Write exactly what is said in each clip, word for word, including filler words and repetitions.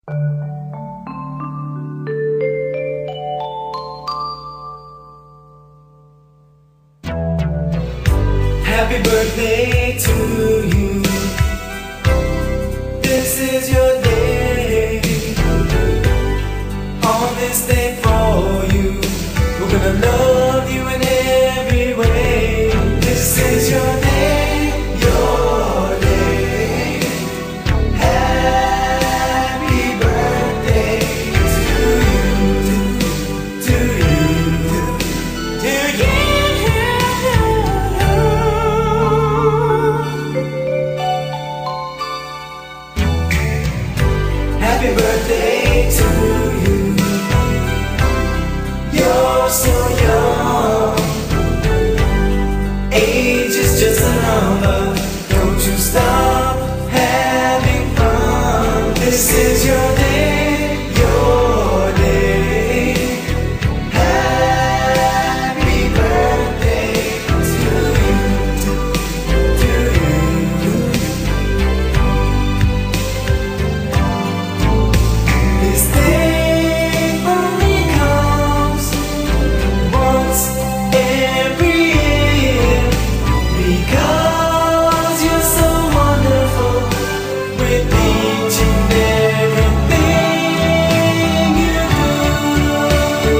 Happy birthday to you. This is your day. On this day for you, we're gonna love you in every way. This is your day, your day. Happy birthday to you, to you, to you. Happy birthday to you. You're so young. Age is just a number. Don't you stop having fun. This is your day, your day. Happy birthday to you, to you. This day only comes once every year, because you're so wonderful with each and everything you do.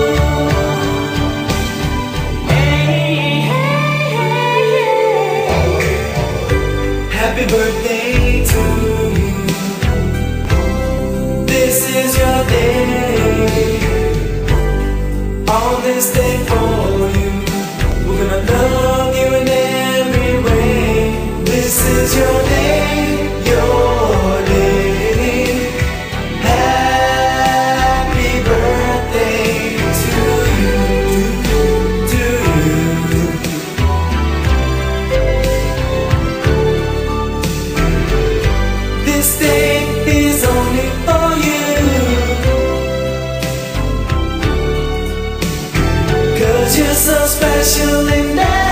Hey, hey, hey, hey. Happy birthday to you. This is your day. On this day for you, we're gonna love you in every way. This is your day, your day. Happy birthday to you, to you. This day is only for you, 'cause you're so special and I